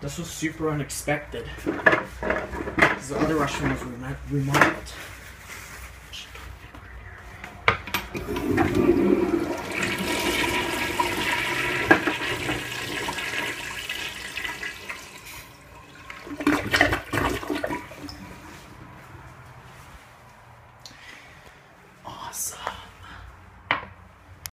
This was super unexpected. Because the other restroom was remodeled.